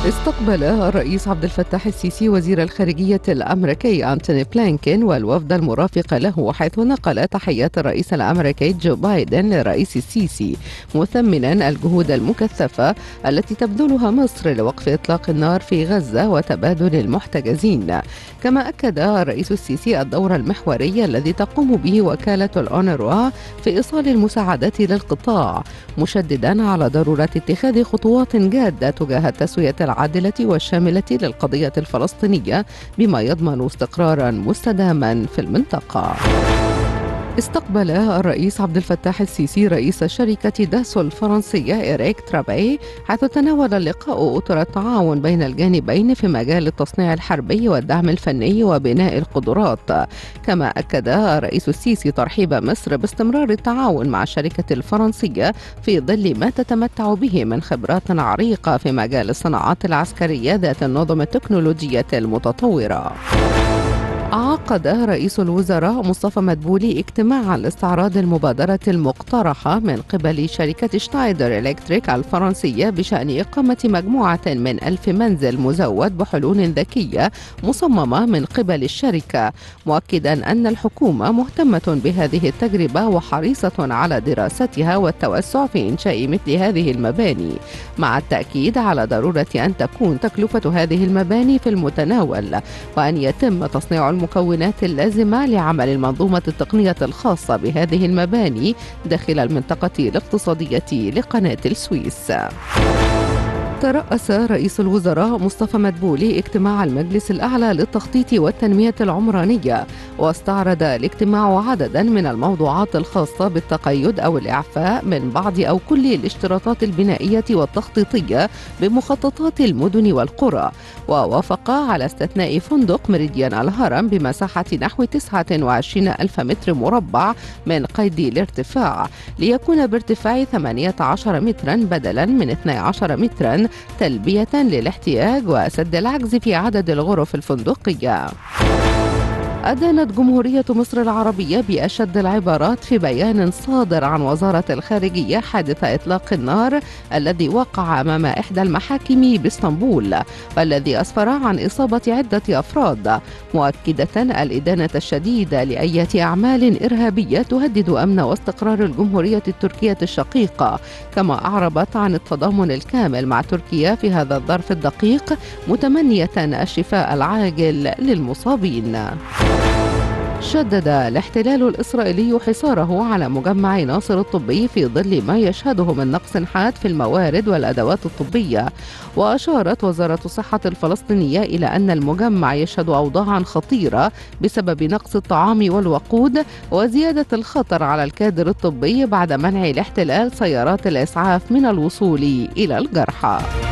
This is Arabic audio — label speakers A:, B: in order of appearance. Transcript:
A: استقبل الرئيس عبد الفتاح السيسي وزير الخارجية الأمريكي أنتوني بلينكين والوفد المرافق له، حيث نقل تحيات الرئيس الأمريكي جو بايدن للرئيس السيسي، مثمنا الجهود المكثفة التي تبذلها مصر لوقف إطلاق النار في غزة وتبادل المحتجزين. كما أكد الرئيس السيسي الدور المحوري الذي تقوم به وكالة الأونروا في إيصال المساعدات للقطاع، مشددا على ضرورة اتخاذ خطوات جادة تجاه التسوية العادلة والشاملة للقضية الفلسطينية بما يضمن استقرارا مستداما في المنطقة. استقبل الرئيس عبد الفتاح السيسي رئيس شركة داسو الفرنسية إريك ترابي، حيث تناول اللقاء أطر التعاون بين الجانبين في مجال التصنيع الحربي والدعم الفني وبناء القدرات. كما أكد الرئيس السيسي ترحيب مصر باستمرار التعاون مع الشركة الفرنسية في ظل ما تتمتع به من خبرات عريقة في مجال الصناعات العسكرية ذات النظم التكنولوجية المتطورة. عقد رئيس الوزراء مصطفى مدبولي اجتماعا لاستعراض المبادرة المقترحة من قبل شركة شنايدر إلكتريك الفرنسية بشأن إقامة مجموعة من 1000 منزل مزود بحلول ذكية مصممة من قبل الشركة، مؤكدا أن الحكومة مهتمة بهذه التجربة وحريصة على دراستها والتوسع في إنشاء مثل هذه المباني، مع التأكيد على ضرورة أن تكون تكلفة هذه المباني في المتناول، وأن يتم تصنيع المكونات اللازمة لعمل المنظومة التقنية الخاصة بهذه المباني داخل المنطقة الاقتصادية لقناة السويس. ترأس رئيس الوزراء مصطفى مدبولي اجتماع المجلس الأعلى للتخطيط والتنمية العمرانية، واستعرض الاجتماع عددا من الموضوعات الخاصة بالتقيد أو الإعفاء من بعض أو كل الاشتراطات البنائية والتخطيطية بمخططات المدن والقرى، ووافق على استثناء فندق ميريديان الهرم بمساحة نحو 29 ألف متر مربع من قيد الارتفاع، ليكون بارتفاع 18 مترا بدلا من 12 مترا، تلبية للاحتياج وسد العجز في عدد الغرف الفندقية. أدانت جمهورية مصر العربية بأشد العبارات في بيان صادر عن وزارة الخارجية حادث إطلاق النار الذي وقع أمام إحدى المحاكم باسطنبول، والذي أسفر عن إصابة عدة أفراد، مؤكدة الإدانة الشديدة لأي أعمال إرهابية تهدد أمن واستقرار الجمهورية التركية الشقيقة، كما أعربت عن التضامن الكامل مع تركيا في هذا الظرف الدقيق، متمنية الشفاء العاجل للمصابين. شدد الاحتلال الإسرائيلي حصاره على مجمع ناصر الطبي في ظل ما يشهده من نقص حاد في الموارد والأدوات الطبية، وأشارت وزارة الصحة الفلسطينية إلى أن المجمع يشهد أوضاعا خطيرة بسبب نقص الطعام والوقود وزيادة الخطر على الكادر الطبي بعد منع الاحتلال سيارات الإسعاف من الوصول إلى الجرحى.